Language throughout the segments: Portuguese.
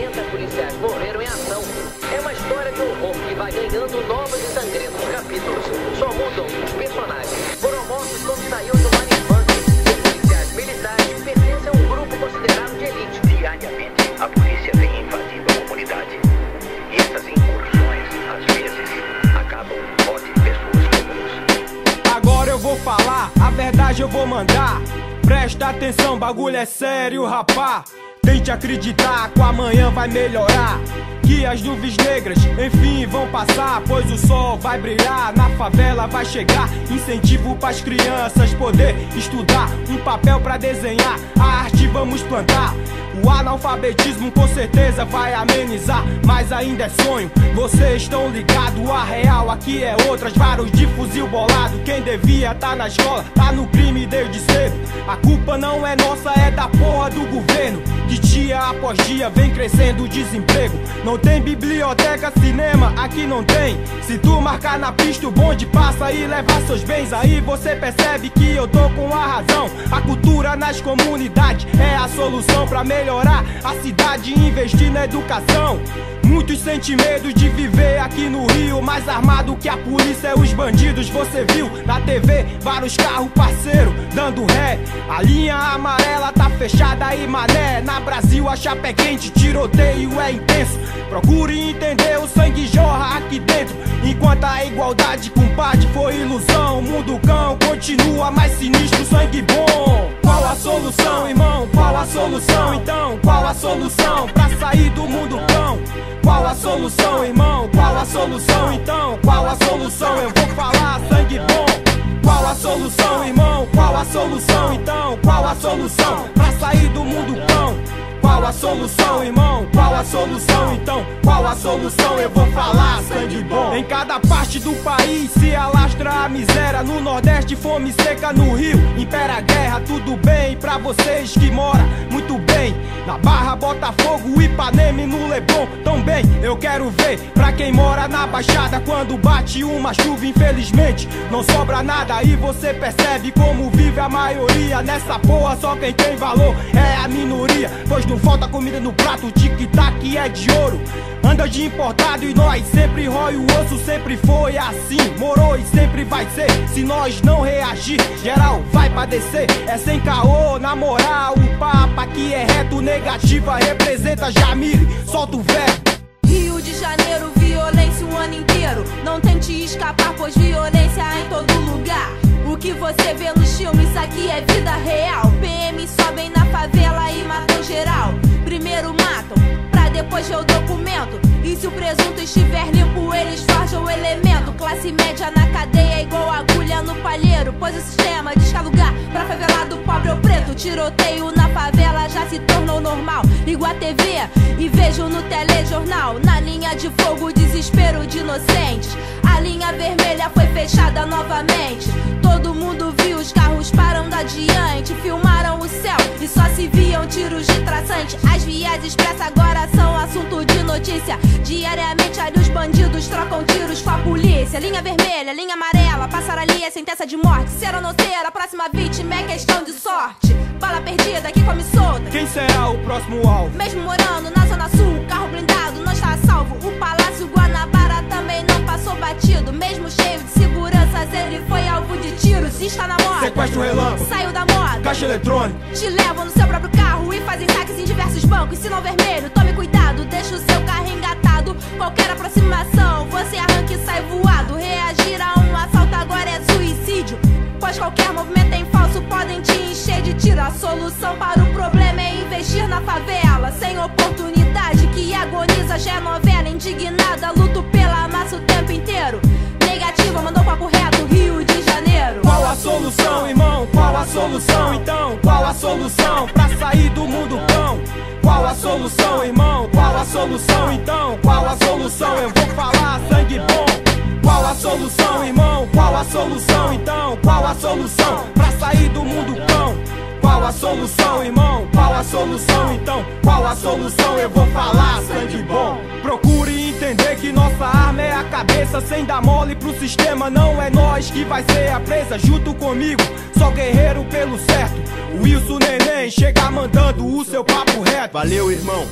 40 policiais morreram em ação. É uma história de horror que vai ganhando novos e sangrentos capítulos. Só mudam os personagens. Foram mortos quando saíam do Manifante. Os policiais militares pertencem a um grupo considerado de elite. Diariamente, a polícia vem invadindo a comunidade. E essas incursões, às vezes, acabam com morte de pessoas comuns. Agora eu vou falar, a verdade eu vou mandar. Presta atenção, bagulho é sério, rapá. Tente acreditar que o amanhã vai melhorar, que as nuvens negras, enfim, vão passar, pois o sol vai brilhar, na favela vai chegar incentivo pras crianças poder estudar, um papel pra desenhar, a arte vamos plantar. O analfabetismo com certeza vai amenizar, mas ainda é sonho, vocês estão ligados, a real aqui é outras, vários de fuzil bolado. Quem devia tá na escola, tá no crime desde cedo. A culpa não é nossa, é da porra do governo, que dia após dia vem crescendo o desemprego. Não tem biblioteca, cinema, aqui não tem. Se tu marcar na pista o bonde passa e levar seus bens, aí você percebe que eu tô com a razão. A cultura nas comunidades é a solução pra melhorar a cidade e investir na educação. Muitos sentem medo de viver aqui no Rio, mais armado que a polícia é os bandidos. Você viu na TV vários carros parceiro dando ré. A linha amarela tá fechada aí, mané. Na Brasil a chapa é quente, tiroteio é intenso. Procure entender, o sangue jorra aqui dentro. Enquanto a igualdade, compadre, foi ilusão, o mundo cão continua mais sinistro, sangue bom. Qual a solução, irmão? Qual a solução, então? Qual a solução pra sair do mundo cão? Qual a solução, irmão? Qual a solução, então? Qual a solução? Eu vou falar, sangue bom. Qual a solução, irmão? Qual a solução, então? Qual a solução pra sair do mundo cão? Qual a solução, irmão? Qual a solução, então? Qual a solução? Eu vou falar, sangue bom. Em cada parte do país se alastra a miséria. No Nordeste, fome seca, no Rio impera a guerra. Tudo bem pra vocês que moram muito bem na Barra, Botafogo, Ipanema e no Leblon. Tão bem, eu quero ver pra quem mora na Baixada. Quando bate uma chuva, infelizmente não sobra nada. E você percebe como vive a maioria. Nessa porra só quem tem valor é a minoria, pois não falta comida no prato, tic-tac é de ouro. Anda de importado e nós sempre rói o osso. Sempre foi assim, morou e sempre vai ser. Se nós não reagir, geral vai padecer. É sem caô, na moral, o papo aqui é reto. Negativa representa Jamile, solta o verbo. Rio de Janeiro, violência o ano inteiro. Não tente escapar, pois violência há em todo lugar. O que você vê nos filmes, isso aqui é vida real. PM sobem na favela e matam geral. Primeiro matam, pra depois ver o documento. E se o presunto estiver limpo, eles forjam o elemento. Classe média na cadeia igual agulha no palheiro, pois o sistema disca lugar pra favelado, pobre ou preto. Tiroteio na favela já se tornou normal. Ligo a TV e vejo no telejornal. Na linha de fogo, o desespero de inocentes. A linha vermelha foi fechada novamente. Todo mundo viu, os carros parando adiante. Filmaram o céu e só se viam tiros de traçante. As vias expressas agora são assunto de notícia. Diariamente ali os bandidos trocam tiros com a polícia. Linha vermelha, linha amarela, passar ali é sentença de morte. Ser ou não ser, a próxima vítima é questão de sorte. Bala perdida, que come solta. Quem será o próximo alvo? Mesmo morando na zona sul, carro blindado não está a salvo. O Palácio Guanabara também não passou batido. Mesmo cheio de seguranças, ele foi alvo de tiros. Está na moda, Sequestro relâmpago, saiu da moda, caixa eletrônica. te levam no seu próprio carro e fazem saques em diversos bancos. Sinal vermelho, tome cuidado, deixa o seu carro engatado. Qualquer aproximação, você arranca e sai voado. Reagir a um assalto agora é suicídio, pois qualquer movimento em falso podem te encher de tiro. A solução para o problema é investir na favela. Sem oportunidade que agoniza já é novela. Indignada, luto pela massa o tempo inteiro. Negativa, mandou papo reto, Rio de Janeiro. Qual a solução, irmão? Qual a solução, então? Qual a solução pra sair do mundo cão? Qual a solução, irmão? Qual a solução, então? Qual a solução? Eu vou falar, sangue bom. Qual a solução, irmão? Qual a solução, então? Qual a solução pra sair do mundo cão? Qual a solução, irmão? Qual a solução, então? Qual a solução? Eu vou falar, sangue bom. Procure entender que nossa arma é a cabeça. Sem dar mole pro sistema, não é nós que vai ser a presa. Junto comigo, só guerreiro pelo certo. Wilson Neném chega mandando o seu papo reto. Valeu, irmão.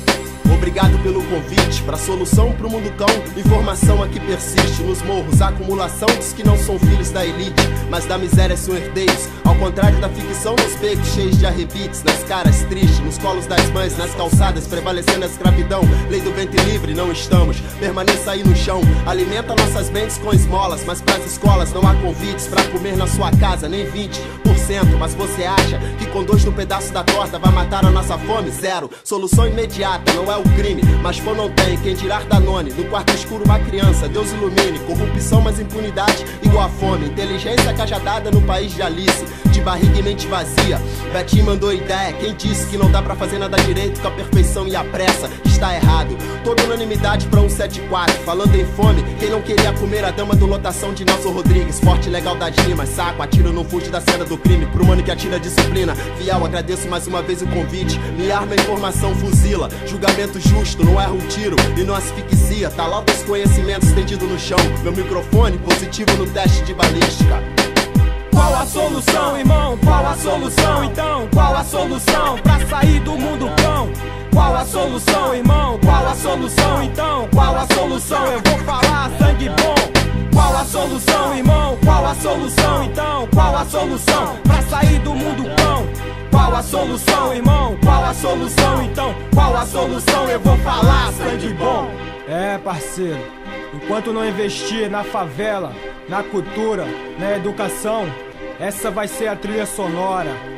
Obrigado pelo convite, pra solução pro mundo cão. Informação aqui persiste nos morros. A acumulação diz que não são filhos da elite, mas da miséria são herdeiros. Ao contrário da ficção, nos becos cheios de arrebites, nas caras tristes, nos colos das mães, nas calçadas, prevalecendo a escravidão. Lei do ventre livre, não estamos. Permaneça aí no chão. Alimenta nossas mentes com esmolas, mas pras escolas não há convites pra comer na sua casa, nem 20%. Mas você acha que com 2 no pedaço da torta vai matar a nossa fome? Zero. Solução imediata, não é o crime, mas pô não tem quem tirar Danone. No quarto escuro uma criança, Deus ilumine. Corrupção, mas impunidade igual a fome. Inteligência cajadada no país de Alice, de barriga e mente vazia. Betinho mandou ideia, quem disse que não dá pra fazer nada direito com a perfeição e a pressa? Está errado. Toda unanimidade pra 174. Falando em fome, quem não queria comer a dama do lotação de Nelson Rodrigues? Forte legal das rimas, saco, atiro, não fuge da cena do crime. Pro mano que atira disciplina, fiel, agradeço mais uma vez o convite. Me arma a informação, fuzila. Julgamento justo, não erra um tiro e não asfixia. Tá lá os conhecimentos estendido no chão. Meu microfone positivo no teste de balística. Qual a solução, irmão? Qual a solução, então? Qual a solução pra sair do mundo cão? Qual a solução, irmão? Qual a solução, então? Qual a solução? Eu vou falar sangue bom. Qual a solução, irmão? Qual a solução, então? Qual a solução pra sair do mundo cão? Qual a solução, irmão? Qual a solução, então? Qual a solução? Eu vou falar sangue bom. É, parceiro, enquanto não investir na favela, na cultura, na educação, essa vai ser a trilha sonora